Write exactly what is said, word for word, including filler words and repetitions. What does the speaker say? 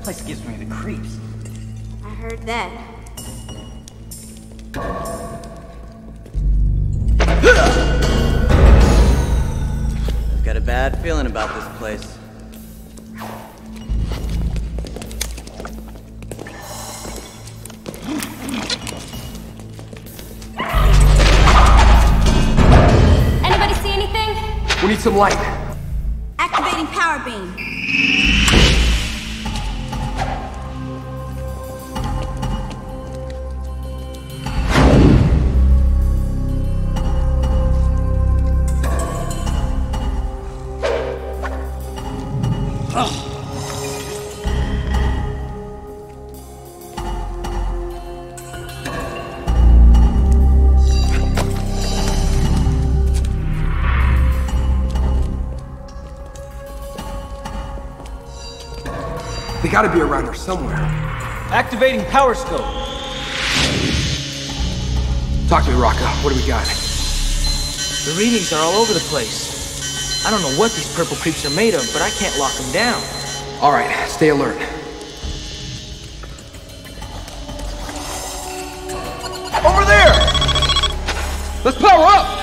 Place gives me the creeps. I heard that. I've got a bad feeling about this place. Anybody see anything? We need some light. Activating power beam. They gotta be around here somewhere. Activating power scope. Talk to me, Rocco. What do we got? The readings are all over the place. I don't know what these purple creeps are made of, but I can't lock them down. All right, stay alert. Over there! Let's power up!